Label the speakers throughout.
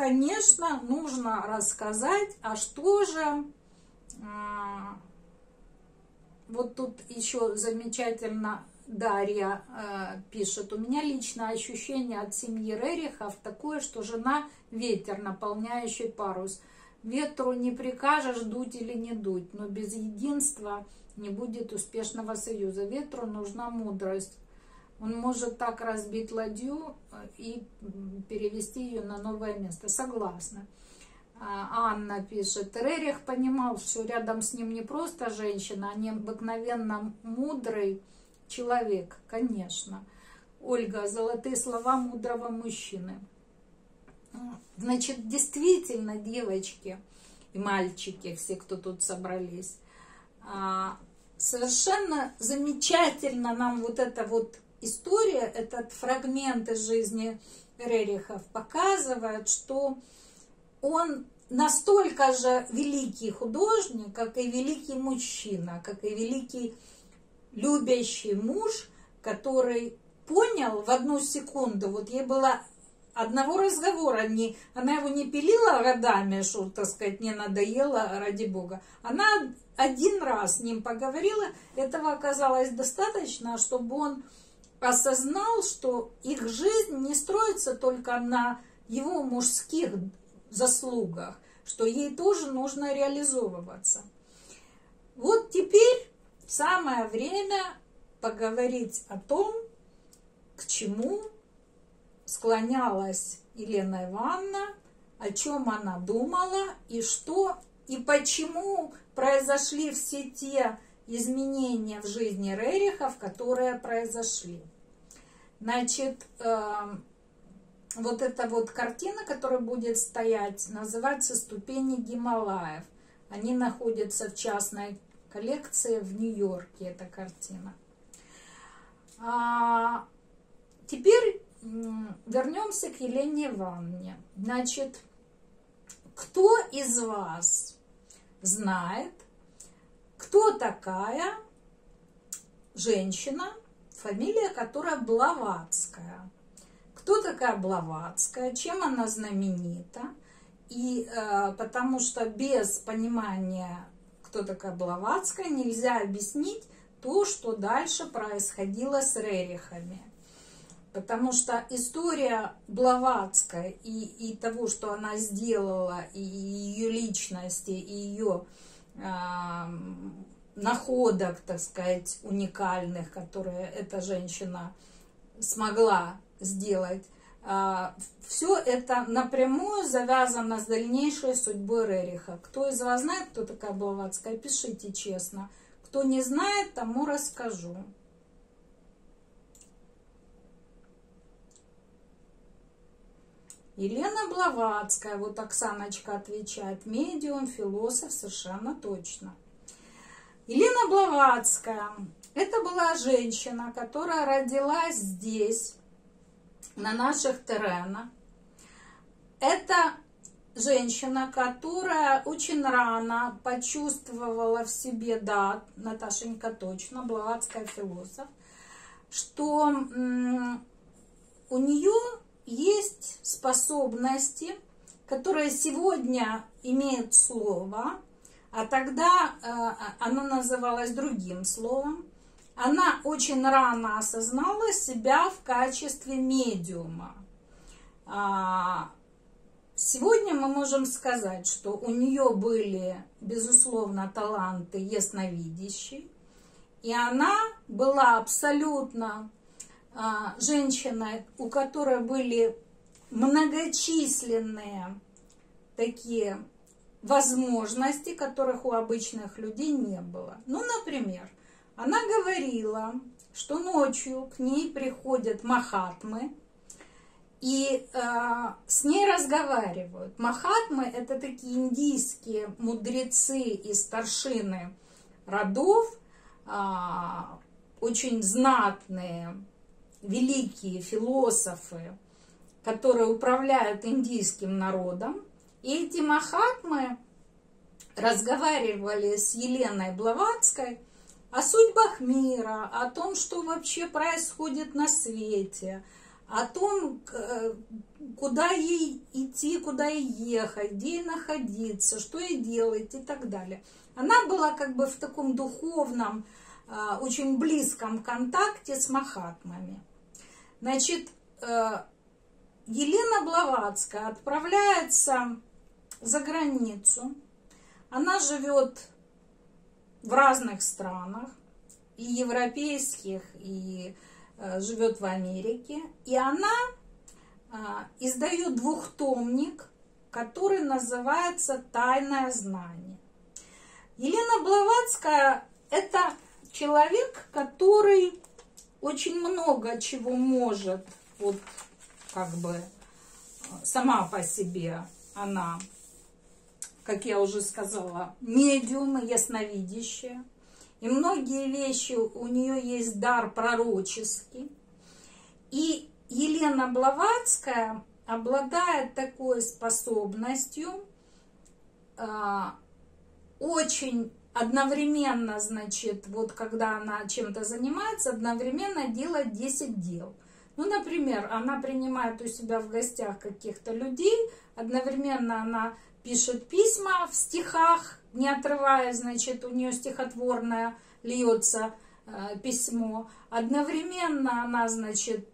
Speaker 1: конечно, нужно рассказать, а что же... Вот тут еще замечательно Дарья пишет. У меня личное ощущение от семьи Рерихов такое, что жена ветер, наполняющий парус. Ветру не прикажешь, дуть или не дуть, но без единства не будет успешного союза. Ветру нужна мудрость. Он может так разбить ладью и перевести ее на новое место. Согласна. Анна пишет, Рерих понимал, что рядом с ним не просто женщина, а необыкновенно мудрый человек, конечно. Ольга, золотые слова мудрого мужчины. Значит, действительно, девочки и мальчики, все, кто тут собрались, совершенно замечательно нам вот эта вот история, этот фрагмент из жизни Рерихов показывает, что он настолько же великий художник, как и великий мужчина, как и великий любящий муж, который понял в одну секунду, вот ей было одного разговора, она его не пилила годами, что, так сказать, не надоело, ради Бога. Она один раз с ним поговорила, этого оказалось достаточно, чтобы он осознал, что их жизнь не строится только на его мужских заслугах, что ей тоже нужно реализовываться. Вот теперь самое время поговорить о том, к чему склонялась Елена Ивановна, о чем она думала и что и почему произошли все те изменения в жизни Рерихов, которые произошли. Значит, вот эта вот картина, которая будет стоять, называется «Ступени Гималаев». Они находятся в частной коллекции в Нью-Йорке, эта картина. Теперь вернемся к Елене Ивановне. Значит, кто из вас знает, кто такая женщина, фамилия которая Блаватская? Кто такая Блаватская, чем она знаменита? И потому что без понимания, кто такая Блаватская, нельзя объяснить то, что дальше происходило с Рерихами. Потому что история Блаватской и того, что она сделала, и ее личности, и ее находок, так сказать, уникальных, которые эта женщина смогла сделать, все это напрямую завязано с дальнейшей судьбой Рериха. Кто из вас знает, кто такая Блаватская, пишите честно. Кто не знает, тому расскажу. Елена Блаватская, вот Оксаночка отвечает, медиум, философ, совершенно точно. Елена Блаватская, это была женщина, которая родилась здесь, на наших теренах. Это женщина, которая очень рано почувствовала в себе, да, Наташенька точно, Блаватская философ, что у нее есть способности, которые сегодня имеют слово, а тогда оно называлось другим словом. Она очень рано осознала себя в качестве медиума. Сегодня мы можем сказать, что у нее были, безусловно, таланты ясновидящей, и она была абсолютно женщиной, у которой были многочисленные такие возможности, которых у обычных людей не было. Ну, например, она говорила, что ночью к ней приходят махатмы и с ней разговаривают. Махатмы – это такие индийские мудрецы и старшины родов, очень знатные, великие философы, которые управляют индийским народом. И эти махатмы разговаривали с Еленой Блаватской о судьбах мира, о том, что вообще происходит на свете, о том, куда ей идти, куда ей ехать, где ей находиться, что ей делать и так далее. Она была как бы в таком духовном, очень близком контакте с махатмами. Значит, Елена Блаватская отправляется за границу. Она живет в разных странах, и европейских, и живет в Америке. И она издает двухтомник, который называется «Тайное знание». Елена Блаватская – это человек, который очень много чего может, вот как бы сама по себе она, как я уже сказала, медиум и ясновидящая. И многие вещи у нее есть дар пророческий. И Елена Блаватская обладает такой способностью очень одновременно, значит, вот когда она чем-то занимается, одновременно делать 10 дел. Ну, например, она принимает у себя в гостях каких-то людей, одновременно она пишет письма в стихах, не отрывая, значит, у нее стихотворное льется письмо. Одновременно она, значит,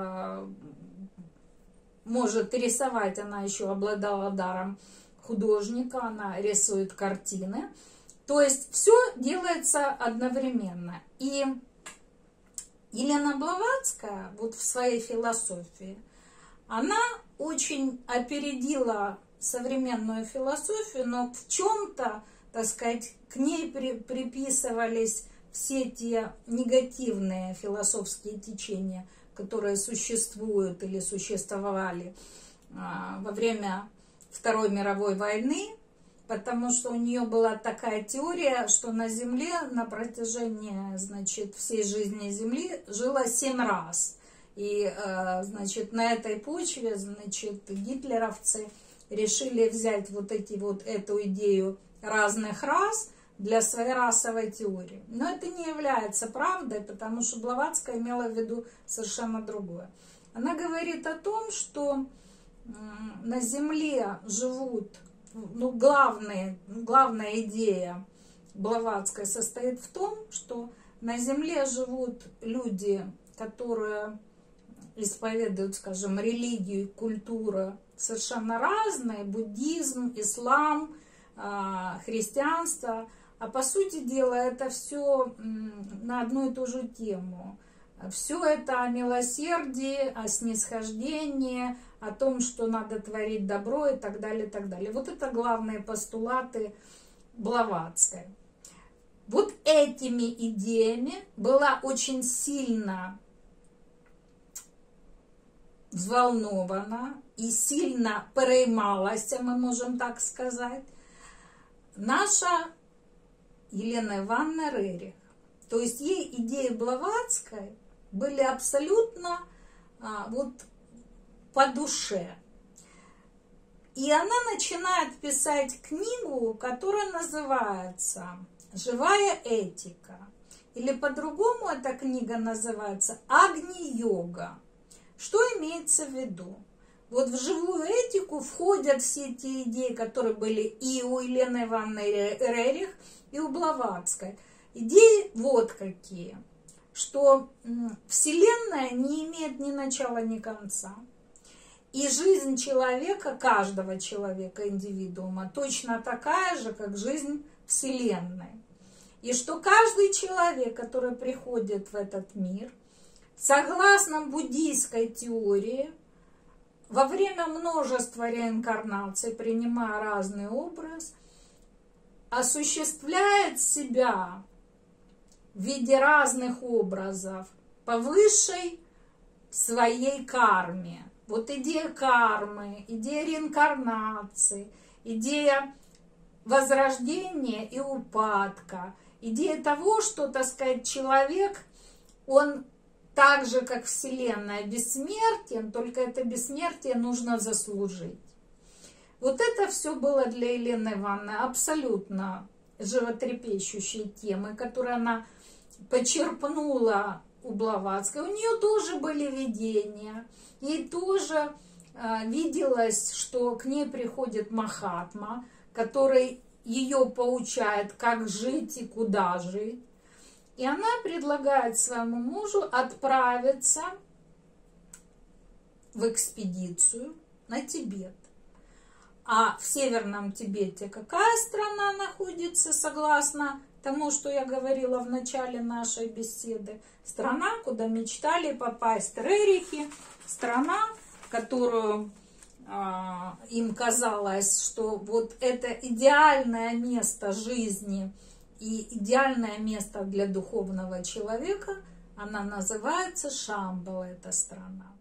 Speaker 1: может рисовать, она еще обладала даром художника, она рисует картины. То есть все делается одновременно. И Елена Блаватская вот в своей философии, она очень опередила современную философию, но в чем-то, так сказать, к ней приписывались все те негативные философские течения, которые существуют или существовали во время Второй мировой войны, потому что у нее была такая теория, что на Земле на протяжении, значит, всей жизни Земли жило 7 рас. И, значит, на этой почве, значит, гитлеровцы решили взять вот эту идею разных рас для своей расовой теории. Но это не является правдой, потому что Блаватская имела в виду совершенно другое. Она говорит о том, что на Земле живут, ну, главная идея Блаватской состоит в том, что на Земле живут люди, которые исповедуют, скажем, религию, культуру совершенно разные, буддизм, ислам, христианство, а по сути дела это все на одну и ту же тему. Все это о милосердии, о снисхождении, о том, что надо творить добро и так далее, и так далее. Вот это главные постулаты Блаватской. Вот этими идеями была очень сильно взволнована и сильно переймалась, мы можем так сказать, наша Елена Ивановна Рерих. То есть ей идеи Блаватской были абсолютно вот по душе. И она начинает писать книгу, которая называется «Живая этика». Или по-другому эта книга называется «Агни-йога». Что имеется в виду? Вот в живую этику входят все те идеи, которые были и у Елены Ивановны Рерих, и у Блаватской. Идеи вот какие, что Вселенная не имеет ни начала, ни конца. И жизнь человека, каждого человека, индивидуума, точно такая же, как жизнь Вселенной. И что каждый человек, который приходит в этот мир, согласно буддийской теории, во время множества реинкарнаций, принимая разный образ, осуществляет себя в виде разных образов по высшей своей карме. Вот идея кармы, идея реинкарнации, идея возрождения и упадка, идея того, что, так сказать, человек, он так же, как Вселенная, бессмертен, только это бессмертие нужно заслужить. Вот это все было для Елены Ивановны абсолютно животрепещущей темой, которую она почерпнула у Блаватской, у нее тоже были видения. Ей тоже виделось, что к ней приходит Махатма, который ее поучает, как жить и куда жить. И она предлагает своему мужу отправиться в экспедицию на Тибет. А в Северном Тибете какая страна находится, согласно тому, что я говорила в начале нашей беседы? Страна, куда мечтали попасть рерихи, страна, в которую им казалось, что вот это идеальное место жизни и идеальное место для духовного человека, она называется Шамбала, эта страна.